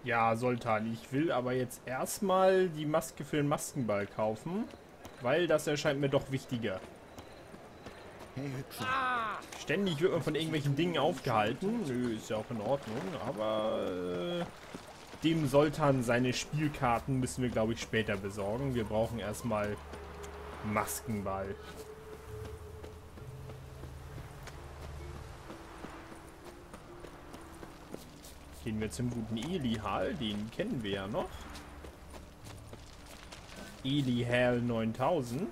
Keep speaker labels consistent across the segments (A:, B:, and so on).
A: Ja, Soltan, ich will aber jetzt erstmal die Maske für den Maskenball kaufen, weil das erscheint mir doch wichtiger.
B: Hey, Hübsche.
A: Ständig wird man von irgendwelchen Dingen aufgehalten. Nö, ist ja auch in Ordnung, aber dem Soltan seine Spielkarten müssen wir, glaube ich, später besorgen. Wir brauchen erstmal Maskenball. Gehen wir zum guten Eli-Hal, den kennen wir ja noch. Eli-Hal 9000.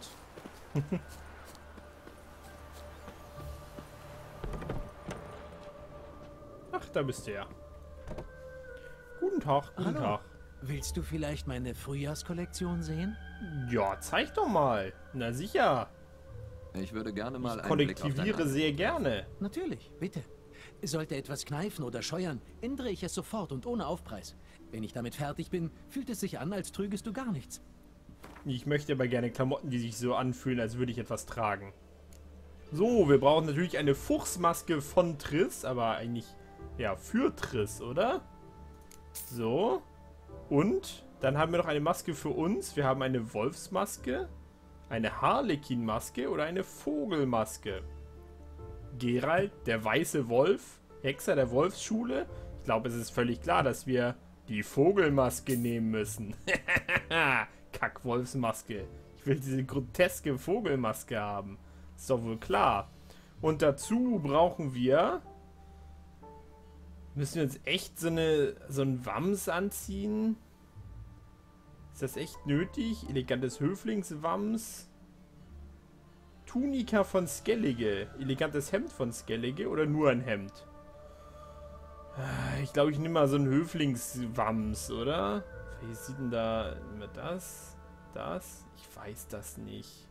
A: Ach, da bist du ja. Guten Tag, guten
C: Hallo.
A: Tag.
C: Willst du vielleicht meine Frühjahrskollektion sehen?
A: Ja, zeig doch mal. Na sicher.
B: Ich würde gerne mal
A: Ich
B: einen Blick auf
A: kollektiviere
B: deine...
A: sehr gerne.
C: Natürlich, bitte. Sollte etwas kneifen oder scheuern, ändere ich es sofort und ohne Aufpreis. Wenn ich damit fertig bin, fühlt es sich an, als trügest du gar nichts.
A: Ich möchte aber gerne Klamotten, die sich so anfühlen, als würde ich etwas tragen. So, wir brauchen natürlich eine Fuchsmaske von Triss, aber eigentlich, ja, für Triss, oder? So. Und dann haben wir noch eine Maske für uns. Wir haben eine Wolfsmaske, eine Harlekin-Maske oder eine Vogelmaske. Geralt, der weiße Wolf, Hexer der Wolfsschule. Ich glaube, es ist völlig klar, dass wir die Vogelmaske nehmen müssen. Kack-Wolfsmaske. Ich will diese groteske Vogelmaske haben. Ist doch wohl klar. Und dazu brauchen wir... Müssen wir uns echt so einen Wams anziehen? Ist das echt nötig? Elegantes Höflingswams? Tunika von Skellige. Elegantes Hemd von Skellige oder nur ein Hemd? Ich glaube, ich nehme mal so einen Höflingswams, oder? Wie sieht denn da immer das? Das? Ich weiß das nicht.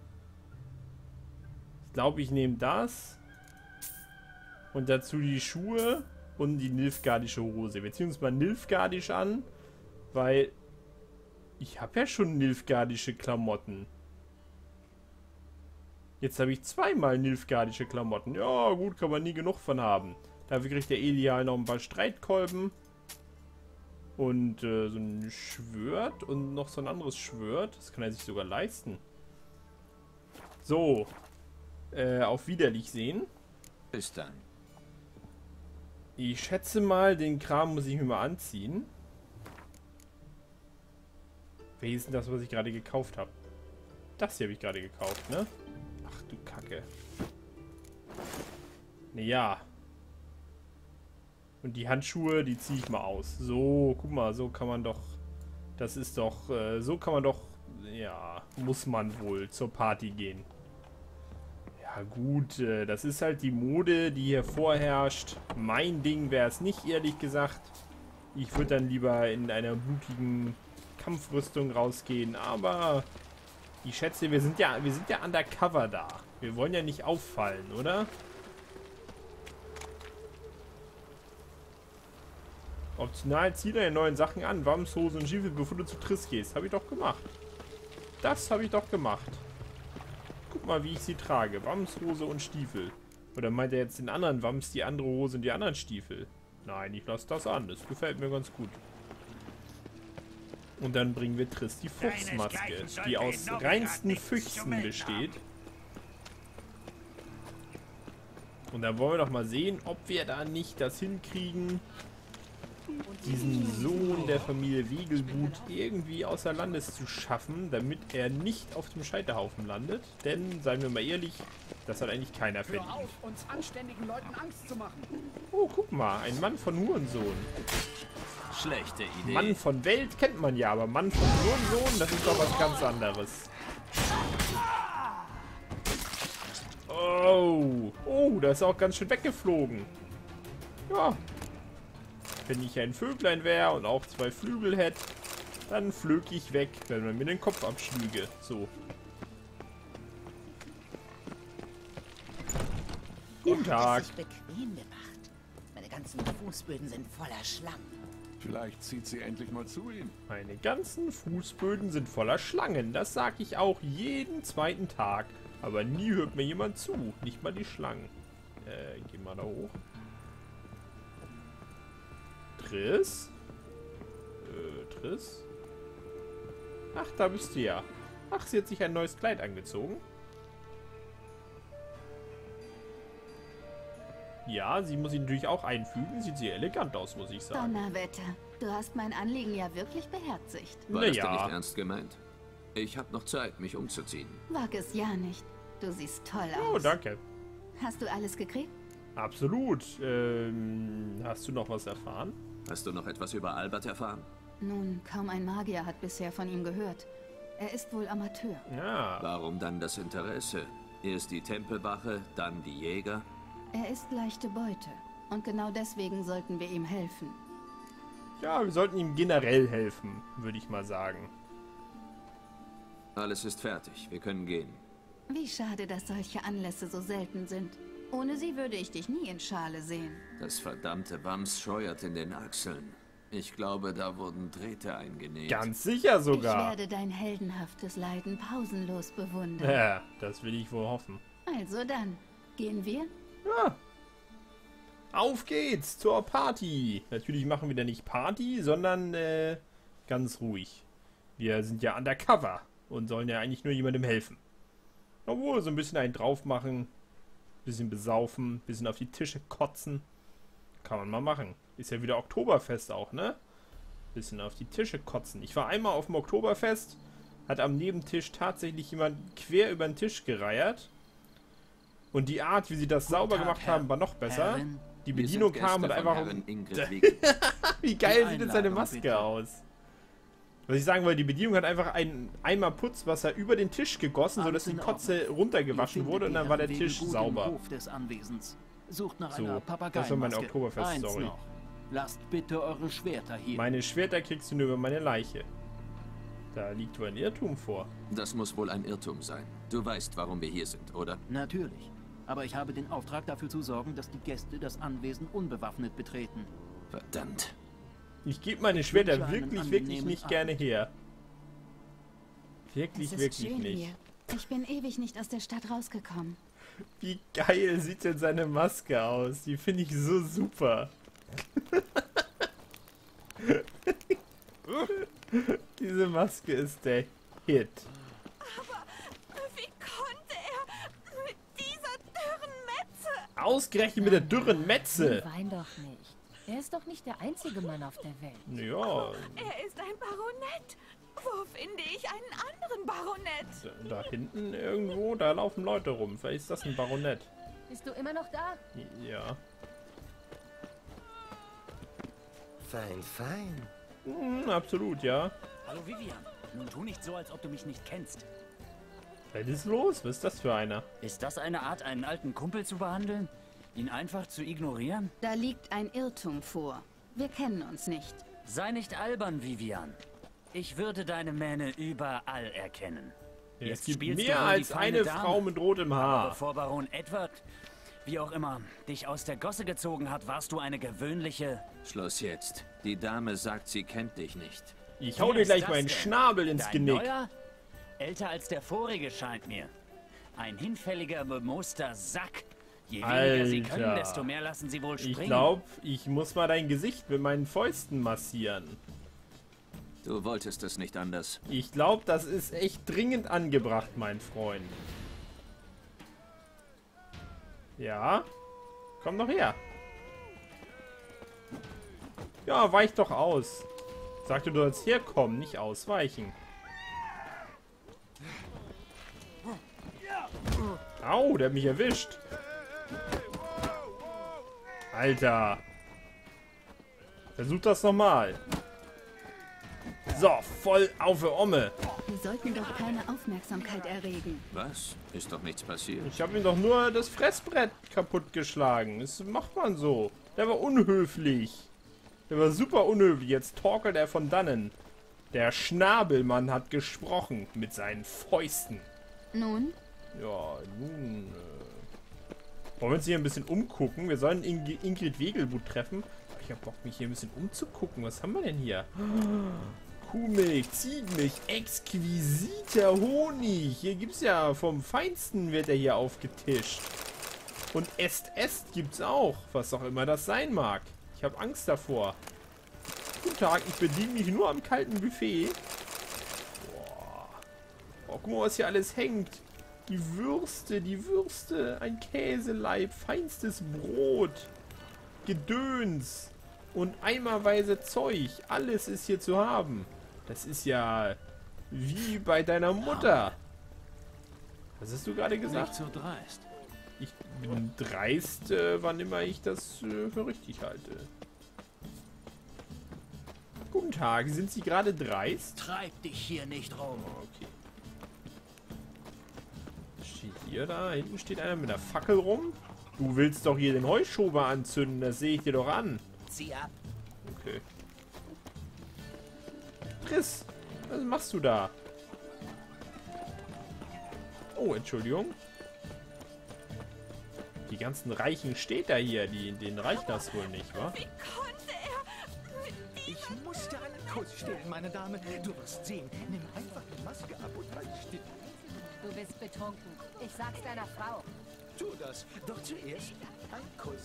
A: Ich glaube, ich nehme das. Und dazu die Schuhe und die Nilfgaardische Hose. Wir ziehen uns mal Nilfgaardisch an, weil ich habe ja schon Nilfgaardische Klamotten. Jetzt habe ich zweimal Nilfgaardische Klamotten. Ja, gut, kann man nie genug von haben. Dafür kriegt der Elial noch ein paar Streitkolben. Und so ein Schwert und noch so ein anderes Schwert. Das kann er sich sogar leisten. So. Auf Widerlich sehen.
B: Bis dann.
A: Ich schätze mal, den Kram muss ich mir mal anziehen. Welches ist denn das, was ich gerade gekauft habe? Das hier habe ich gerade gekauft, ne? Ach du Kacke. Ja. Und die Handschuhe, die ziehe ich mal aus. So, guck mal, so kann man doch... Das ist doch... so kann man doch... Ja, muss man wohl zur Party gehen. Ja gut, das ist halt die Mode, die hier vorherrscht. Mein Ding wäre es nicht, ehrlich gesagt. Ich würde dann lieber in einer blutigen Kampfrüstung rausgehen, aber ich schätze, wir sind ja undercover da. Wir wollen ja nicht auffallen, oder? Optional zieh deine neuen Sachen an. Wamshose und Stiefel, bevor du zu Triss gehst. Habe ich doch gemacht. Das habe ich doch gemacht. Guck mal, wie ich sie trage. Wamshose und Stiefel. Oder meint er jetzt den anderen Wams, die andere Hose und die anderen Stiefel? Nein, ich lasse das an. Das gefällt mir ganz gut. Und dann bringen wir Triss die Fuchsmaske, die aus reinsten Füchsen besteht. Und dann wollen wir doch mal sehen, ob wir da nicht das hinkriegen, diesen Sohn der Familie Wegelbut irgendwie außer Landes zu schaffen, damit er nicht auf dem Scheiterhaufen landet. Denn, seien wir mal ehrlich, das hat eigentlich keiner verdient.
D: Hör auf, uns anständigen Leuten Angst zu machen.
A: Oh, guck mal, ein Mann von Hurensohn.
B: Schlechte Idee.
A: Mann von Welt kennt man ja, aber Mann von Hurensohn, das ist doch was ganz anderes. Oh, oh, da ist er auch ganz schön weggeflogen. Ja. Wenn ich ein Vöglein wäre und auch zwei Flügel hätte, dann flög ich weg, wenn man mir den Kopf abschlüge. So. Guten Tag.
E: Es sich bequem gemacht. Meine ganzen Fußböden sind voller Schlamm.
F: Vielleicht zieht sie endlich mal zu ihm.
A: Meine ganzen Fußböden sind voller Schlangen. Das sage ich auch jeden zweiten Tag. Aber nie hört mir jemand zu. Nicht mal die Schlangen. Geh mal da hoch. Triss? Triss? Ach, da bist du ja. Ach, sie hat sich ein neues Kleid angezogen. Ja, sie muss ihn natürlich auch einfügen. Sieht sehr elegant aus, muss ich sagen.
E: Donnerwetter, du hast mein Anliegen ja wirklich beherzigt.
B: War das denn
A: Naja.
B: nicht ernst gemeint? Ich habe noch Zeit, mich umzuziehen.
E: Wag es ja nicht. Du siehst toll
A: Oh,
E: aus.
A: danke.
E: Hast du alles gekriegt?
A: Absolut. Hast du noch was erfahren?
B: Hast du noch etwas über Albert erfahren?
E: Nun, kaum ein Magier hat bisher von ihm gehört. Er ist wohl Amateur.
A: Ja.
B: Warum dann das Interesse? Erst die Tempelwache, dann die Jäger.
E: Er ist leichte Beute. Und genau deswegen sollten wir ihm helfen.
A: Ja, wir sollten ihm generell helfen, würde ich mal sagen.
B: Alles ist fertig, wir können gehen.
E: Wie schade, dass solche Anlässe so selten sind. Ohne sie würde ich dich nie in Schale sehen.
B: Das verdammte Wams scheuert in den Achseln. Ich glaube, da wurden Drähte eingenäht.
A: Ganz sicher
E: Ich
A: sogar.
E: werde dein heldenhaftes Leiden pausenlos bewundern.
A: Ja, das will ich wohl hoffen.
E: Also dann, gehen wir?
A: Ja. Auf geht's zur Party. Natürlich machen wir da nicht Party, sondern ganz ruhig. Wir sind ja undercover und sollen ja eigentlich nur jemandem helfen. Obwohl, so ein bisschen einen drauf machen, bisschen besaufen, bisschen auf die Tische kotzen. Kann man mal machen. Ist ja wieder Oktoberfest auch, ne? Bisschen auf die Tische kotzen. Ich war einmal auf dem Oktoberfest, hat am Nebentisch tatsächlich jemand quer über den Tisch gereiert. Und die Art, wie sie das sauber
G: Tag,
A: gemacht
G: Herr.
A: haben, war noch besser.
G: Herrin,
A: Die
B: Wir
A: Bedienung
B: sind
A: kam
B: Gäste
A: und
B: von
A: einfach...
B: Herrin Ingrid Wiegel.
A: Wie geil
G: Die
A: sieht jetzt seine
G: Einladung,
A: Maske
G: bitte.
A: aus? Was ich sagen wollte, die Bedienung hat einfach einen Eimer Putzwasser über den Tisch gegossen, sodass die
G: Alles in
A: Kotze
G: Ordnung.
A: runtergewaschen
G: Ihr
A: wurde und
G: findet
A: dann
G: die
A: war der
G: Herren
A: Tisch
G: Wege gut
A: sauber.
G: Im Hof des Anwesens. Sucht nach
A: So,
G: einer
A: das war meine
G: Papageienmaske.
A: Oktoberfest-Story.
G: Eins noch. Lasst bitte eure Schwerter hier.
A: Meine Schwerter kriegst du nur über meine Leiche. Da liegt wohl ein Irrtum vor.
B: Das muss wohl ein Irrtum sein. Du weißt, warum wir hier sind, oder?
G: Natürlich. Aber ich habe den Auftrag dafür zu sorgen, dass die Gäste das Anwesen unbewaffnet betreten.
B: Verdammt.
A: Ich gebe meine Schwerter
G: wünsche einen
A: wirklich
G: angenehmen
A: nicht
G: Abend.
A: gerne her. Wirklich,
E: Es ist
A: wirklich
E: schön
A: nicht.
E: hier. Ich bin ewig nicht aus der Stadt rausgekommen.
A: Wie geil sieht denn seine Maske aus? Die finde ich so super. Diese Maske ist der Hit.
H: Wie konnte er mit dieser dürren Metze?
A: Ausgerechnet mit der dürren Metze.
I: Wein doch nicht. Er ist doch nicht der einzige Mann auf der Welt.
A: Ja,
H: Er ist ein Baronett. Wo finde ich einen anderen Baronett?
A: da hinten irgendwo, da laufen Leute rum. Vielleicht ist das ein Baronett.
I: Bist du immer noch da?
A: Ja.
J: Fein, fein.
A: Absolut, ja.
D: Hallo Vivian, nun tu nicht so, als ob du mich nicht kennst.
A: Was ist los? Was ist das für einer?
D: Ist das eine Art, einen alten Kumpel zu behandeln? Ihn einfach zu ignorieren?
E: Da liegt ein Irrtum vor. Wir kennen uns nicht.
D: Sei nicht albern, Vivian. Ich würde deine Mähne überall erkennen.
A: Es
D: Jetzt
A: gibt
D: spielst du
A: mehr
D: wohl die
A: als
D: feine
A: eine
D: Dame.
A: Frau mit rotem Haar.
D: Bevor Baron Edward, wie auch immer, dich aus der Gosse gezogen hat, warst du eine gewöhnliche...
B: Schluss jetzt. Die Dame sagt, sie kennt dich nicht.
A: Ich hau
D: Wer
A: dir
D: ist
A: gleich
D: das
A: meinen
D: denn?
A: Schnabel ins
D: Dein
A: Genick.
D: Neuer? Älter als der vorige scheint mir. Ein hinfälliger, bemooster Sack. Je weniger sie können,
A: Alter.
D: desto mehr lassen sie wohl springen.
A: Ich glaube, ich muss mal dein Gesicht mit meinen Fäusten massieren.
B: Du wolltest es nicht anders.
A: Ich glaube, das ist echt dringend angebracht, mein Freund. Ja? Komm doch her. Ja, weich doch aus. Sagte, du sollst herkommen, nicht ausweichen. Au, der hat mich erwischt. Alter. Versuch das nochmal. So, voll auf die Omme.
E: Wir sollten doch keine Aufmerksamkeit erregen.
B: Was? Ist doch nichts passiert.
A: Ich habe ihm doch nur das Fressbrett kaputtgeschlagen. Das macht man so. Der war unhöflich. Der war super unhöflich. Jetzt torkelt er von dannen. Der Schnabelmann hat gesprochen mit seinen Fäusten.
E: Nun,
A: Ja, nun. Wollen wir uns hier ein bisschen umgucken? Wir sollen Ingrid Wegelbut treffen. Ich hab Bock, mich hier ein bisschen umzugucken. Was haben wir denn hier? Kuhmilch, Ziegenmilch, exquisiter Honig. Hier gibt's ja vom Feinsten wird er hier aufgetischt. Und Est gibt's auch. Was auch immer das sein mag. Ich habe Angst davor. Guten Tag, ich bediene mich nur am kalten Buffet. Boah. Oh, guck mal, was hier alles hängt. Die Würste, ein Käseleib, feinstes Brot, Gedöns und eimerweise Zeug. Alles ist hier zu haben. Das ist ja wie bei deiner Mutter. Was hast du gerade gesagt?
G: Nicht so dreist.
A: Ich bin dreist, wann immer ich das für richtig halte. Guten Tag, sind Sie gerade dreist?
G: Treib dich hier nicht rum.
A: Okay. Steht hier da? Hinten steht einer mit einer Fackel rum. Du willst doch hier den Heuschober anzünden, das sehe ich dir doch an.
G: Zieh ab.
A: Okay. Triss, was machst du da? Oh, Entschuldigung. Die ganzen reichen Städter hier, denen reicht das wohl nicht, wa?
H: Wie konnte er mit
K: Ich musste einen Kuss stehlen, meine Dame. Du wirst sehen. Nimm einfach die Maske ab und halt still.
I: Du bist betrunken. Ich sag's deiner Frau.
K: Tu das. Doch zuerst ein Kuss.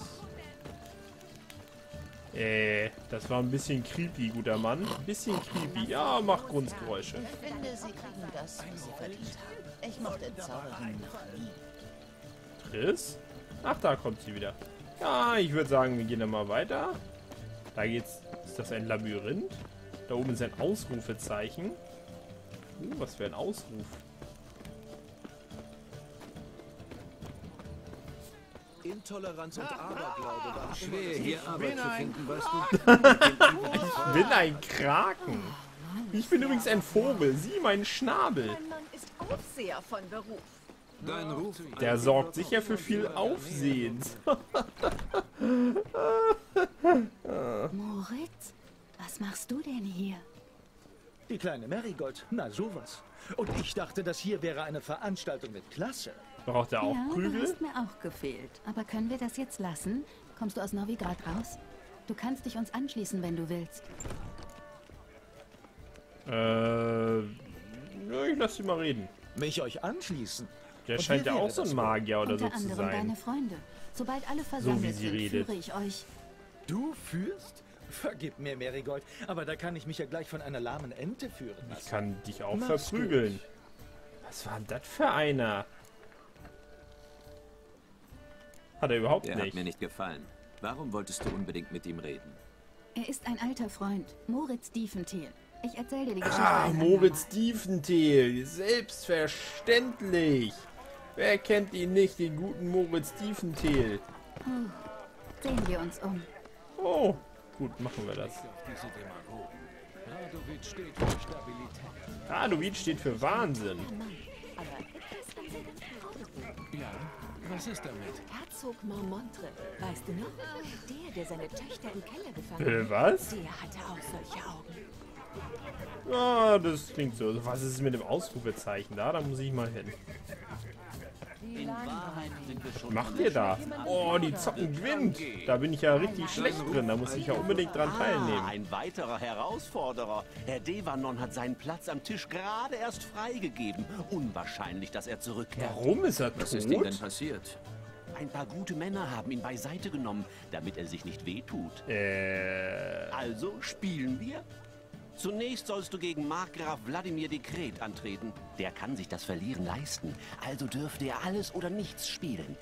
A: Das war ein bisschen creepy, guter Mann. Ein bisschen creepy. Ja, mach Grunzgeräusche.
L: Ich finde, Sie kriegen das, was Sie verdient haben. Ich mochte Zauberin noch nie.
A: Triss? Ach, da kommt sie wieder. Ja, ich würde sagen, wir gehen dann mal weiter. Da geht's. Ist das ein Labyrinth? Da oben ist ein Ausrufezeichen. Was für ein Ausruf.
M: Intoleranz und Aberglaube waren schwer, hier Arbeit zu finden, weißt
A: Ich bin ein Kraken. Ich bin übrigens ein Vogel. Sieh meinen Schnabel.
H: Mein Mann ist Aufseher von Beruf.
M: Dein Ruf.
A: Der sorgt sicher für viel Aufsehens.
E: Moritz, was machst du denn hier?
K: Die kleine Marigold, na sowas. Und ich dachte, das hier wäre eine Veranstaltung mit Klasse.
A: Braucht er auch
E: Ja, du
A: Prügel?
E: hast mir auch gefehlt. Aber können wir das jetzt lassen? Kommst du aus Novigrad raus? Du kannst dich uns anschließen, wenn du willst.
A: Ja, ich lass sie mal reden.
K: Mich euch anschließen?
A: Der
K: Und
A: scheint
K: wer
A: ja auch
K: wäre
A: so ein
K: das wohl?
A: Magier oder so
E: Unter
A: zu
E: anderem deine
A: sein.
E: Freunde. Sobald alle
A: So wie
E: versammelt
A: sie
E: sind,
A: redet.
E: führe ich euch.
K: Du führst? Vergib mir, Marigold, aber da kann ich mich ja gleich von einer lahmen Ente führen
A: Ich
K: lassen.
A: kann dich auch
K: Mach's
A: verprügeln. Was war denn das für einer? Hat er überhaupt
B: Der
A: nicht.
B: hat mir nicht gefallen. Warum wolltest du unbedingt mit ihm reden?
E: Er ist ein alter Freund, Moritz Diefenthal. Ich erzähle dir die Geschichte.
A: Ah,
E: ein
A: Moritz Diefenthal. Selbstverständlich. Wer kennt ihn nicht, den guten Moritz Diefenthal?
E: andermal. Sehen wir uns um.
A: Oh, gut, machen wir das.
F: Radovid steht für Stabilität.
A: Radovid steht für Wahnsinn.
F: Ja, was ist damit?
H: Herzog Marmontre. Weißt du noch? Der seine Töchter im Keller gefangen hat.
A: Was?
H: Der hatte auch solche Augen.
A: Ah, das klingt so. Was ist es mit dem Ausrufezeichen da? Da muss ich mal hin.
G: In Wahrheit sind wir schon...
A: Macht ihr da? Oh, die zocken Gwent. Da bin ich ja richtig schlecht drin. Da muss ich ja unbedingt dran teilnehmen.
N: Ein weiterer Herausforderer. Herr Devanon hat seinen Platz am Tisch gerade erst freigegeben. Unwahrscheinlich, dass er zurückkehrt.
A: Warum ist er tot?
B: Was ist ihm denn passiert?
N: Ein paar gute Männer haben ihn beiseite genommen, damit er sich nicht wehtut. Also spielen wir? Zunächst sollst du gegen Markgraf Wladimir Dekret antreten. Der kann sich das Verlieren leisten. Also dürfte er alles oder nichts spielen.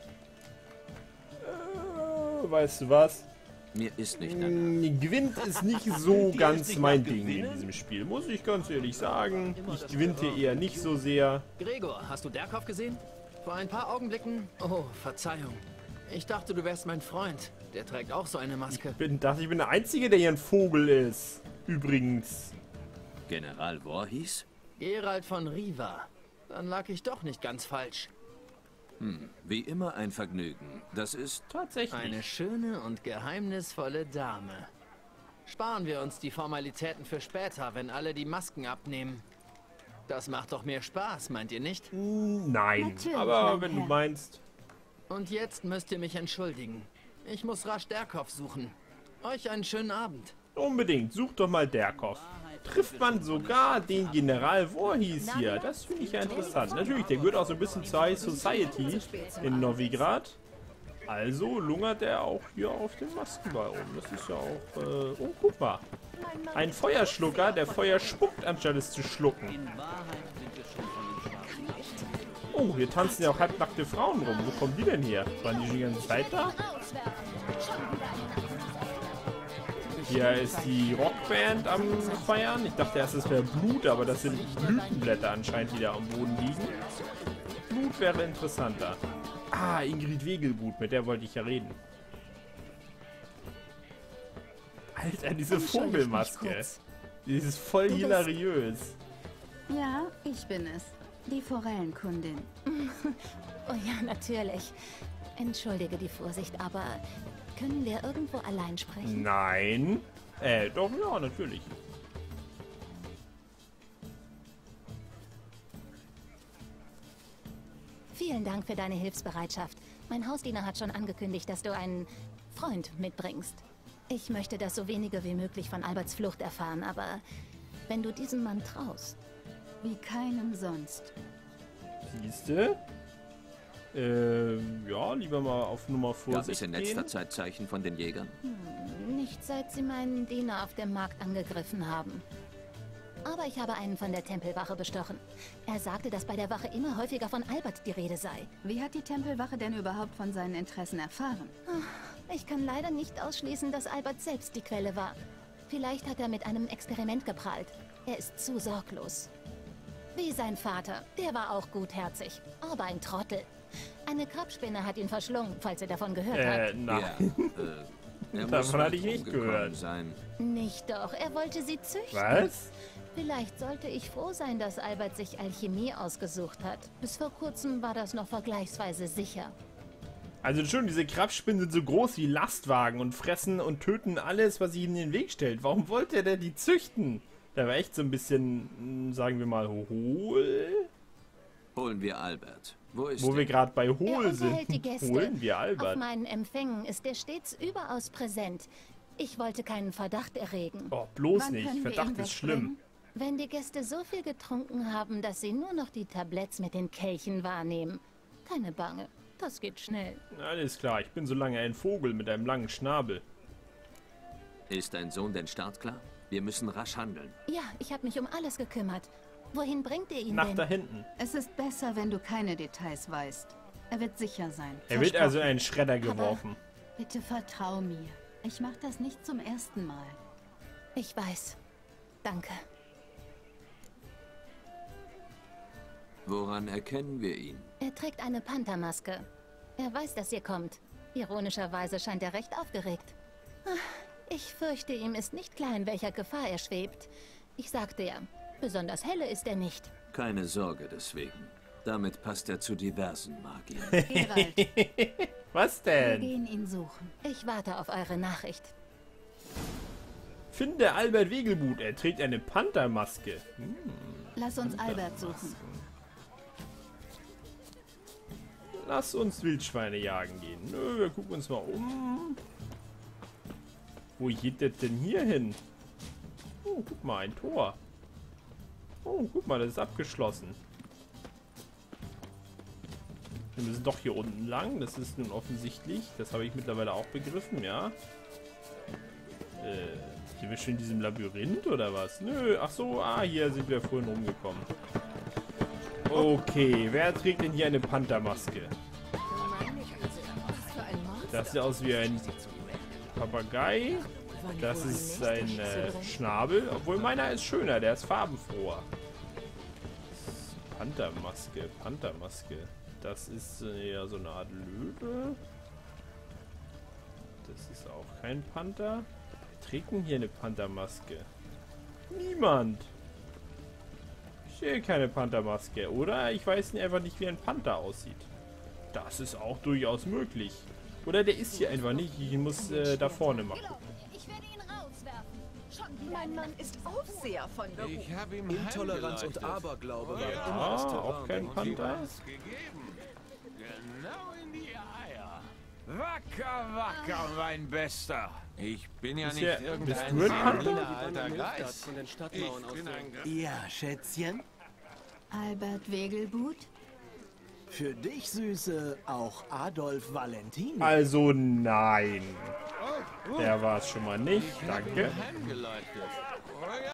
A: Weißt du was?
B: Mir ist nicht danach.
A: Gwent ist nicht so
N: Dir
A: ganz
N: ist nicht
A: mein
N: nach
A: Ding in
N: Gewinnen?
A: diesem Spiel, muss ich ganz ehrlich sagen. Ich gewinne eher nicht so sehr.
C: Gregor, hast du Derkhoff gesehen? Vor ein paar Augenblicken... Oh, Verzeihung. Ich dachte, du wärst mein Freund. Der trägt auch so eine Maske.
A: Ich bin der Einzige, der hier ein Vogel ist. Übrigens.
B: General Voorhees?
C: Gerald von Riva. Dann lag ich doch nicht ganz falsch.
B: Wie immer ein Vergnügen. Das ist
A: tatsächlich
C: eine schöne und geheimnisvolle Dame. Sparen wir uns die Formalitäten für später, wenn alle die Masken abnehmen. Das macht doch mehr Spaß, meint ihr nicht?
A: Nein,
E: Natürlich,
A: aber
E: mein
A: wenn du
E: Herr.
A: meinst.
C: Und jetzt müsst ihr mich entschuldigen. Ich muss rasch Derkhoff suchen. Euch einen schönen Abend.
A: Unbedingt, such doch mal Derkhoff. Trifft man sogar den General Voorhees hier? Das finde ich ja interessant. Natürlich, der gehört auch so ein bisschen zur High Society in Novigrad. Also lungert er auch hier auf den Maskenball rum. Das ist ja auch... oh, guck mal. Ein Feuerschlucker, der Feuer spuckt, anstatt es zu schlucken. Oh, hier tanzen ja auch halbnackte Frauen rum. Wo kommen die denn her? Waren die schon die ganze Zeit da? Hier ist die Rockband am Feiern. Ich dachte erst, es wäre Blut, aber das sind Blütenblätter anscheinend, die da am Boden liegen. Blut wäre interessanter. Ah, Ingrid Wegelgut, mit der wollte ich ja reden. Alter, diese Vogelmaske. Die ist voll hilariös.
E: Ja, ich bin es. Die Forellenkundin.
I: Oh ja, natürlich. Entschuldige die Vorsicht, aber können wir irgendwo allein sprechen?
A: Nein. Doch, ja, natürlich.
I: Vielen Dank für deine Hilfsbereitschaft. Mein Hausdiener hat schon angekündigt, dass du einen Freund mitbringst. Ich möchte, dass so wenige wie möglich von Alberts Flucht erfahren, aber wenn du diesem Mann traust...
E: Wie keinem sonst.
A: Siehste? Ja, lieber mal auf Nummer Vorsicht
B: Gab es in letzter Zeit Zeichen von den Jägern?
I: Nicht seit sie meinen Diener auf dem Markt angegriffen haben. Aber ich habe einen von der Tempelwache bestochen. Er sagte, dass bei der Wache immer häufiger von Albert die Rede sei.
E: Wie hat die Tempelwache denn überhaupt von seinen Interessen erfahren?
I: Ich kann leider nicht ausschließen, dass Albert selbst die Quelle war. Vielleicht hat er mit einem Experiment geprahlt. Er ist zu sorglos. Wie sein Vater. Der war auch gutherzig, aber ein Trottel. Eine Krabspinne hat ihn verschlungen, falls er davon gehört hat.
A: Nein. Davon hatte ich nicht gehört.
I: Nicht doch, er wollte sie züchten.
A: Was?
I: Vielleicht sollte ich froh sein, dass Albert sich Alchemie ausgesucht hat. Bis vor kurzem war das noch vergleichsweise sicher.
A: Also schon, diese Krabspinnen sind so groß wie Lastwagen und fressen und töten alles, was ihnen in den Weg stellt. Warum wollte er denn die züchten? Der war echt so ein bisschen, sagen wir mal, hohl.
B: Holen wir Albert. Wo ist
A: Wo wir gerade bei hohl sind.
I: Die Gäste.
A: Holen wir Albert.
I: Auf meinen Empfängen ist er stets überaus präsent. Ich wollte keinen Verdacht erregen.
A: Oh, bloß nicht. Verdacht ist schlimm.
I: Wenn die Gäste so viel getrunken haben, dass sie nur noch die Tabletts mit den Kelchen wahrnehmen. Keine Bange. Das geht schnell.
A: Alles klar, ich bin so lange ein Vogel mit einem langen Schnabel.
B: Ist dein Sohn denn startklar? Wir müssen rasch handeln.
I: Ja, ich habe mich um alles gekümmert. Wohin bringt ihr ihn
A: Nach
I: denn?
A: da hinten.
E: Es ist besser, wenn du keine Details weißt. Er wird sicher sein.
A: Er wird also in einen Schredder geworfen.
E: Aber bitte vertrau mir. Ich mache das nicht zum ersten Mal.
I: Ich weiß. Danke.
B: Woran erkennen wir ihn?
I: Er trägt eine Panthermaske. Er weiß, dass ihr kommt. Ironischerweise scheint er recht aufgeregt. Ich fürchte, ihm ist nicht klar, in welcher Gefahr er schwebt. Ich sagte ja, besonders helle ist er nicht.
B: Keine Sorge deswegen. Damit passt er zu diversen Magiern.
E: Geralt.
A: Was denn?
E: Wir gehen ihn suchen.
I: Ich warte auf eure Nachricht.
A: Finde Albert Wegelgut. Er trägt eine Panthermaske.
E: Lass uns Albert suchen.
A: Lass uns Wildschweine jagen gehen. Nö, wir gucken uns mal um. Wo geht das denn hier hin? Oh, guck mal, ein Tor. Oh, guck mal, das ist abgeschlossen. Wir müssen doch hier unten lang. Das ist nun offensichtlich. Das habe ich mittlerweile auch begriffen, ja. Sind wir schon in diesem Labyrinth oder was? Nö, ach so, hier sind wir vorhin rumgekommen. Okay, wer trägt denn hier eine Panthermaske? Das sieht aus wie ein Papagei. Das ist sein Schnabel. Obwohl meiner ist schöner, der ist farbenfroher. Panthermaske, Panthermaske. Das ist ja so eine Art Löwe. Das ist auch kein Panther. Wer trägt denn hier eine Panthermaske? Niemand. Ich sehe keine Panthermaske, oder? Ich weiß einfach nicht, wie ein Panther aussieht. Das ist auch durchaus möglich. Oder der ist hier einfach nicht. Ich muss da vorne mal gucken.
H: Ich werde ihn rauswerfen. Mein Mann ist Aufseher von Beruf.
M: Ich habe ihm Intoleranz und Aberglaube waren
A: Ja,
M: immer das
A: auch kein Panther.
O: Genau in die Eier. Wacker, wacker, mein Bester. Ich bin ja
A: Ist
O: nicht
A: ja-
O: irgendein
A: bist du ein Panther?
O: seniner alter Geist.
F: Von den
O: Ich
F: Stadtmauern aus.
O: bin ein
J: Ja, Schätzchen?
E: Albert Wegelgut?
J: Für dich, Süße, auch Adolf Valentini.
A: Also nein. Der war es schon mal nicht. Danke.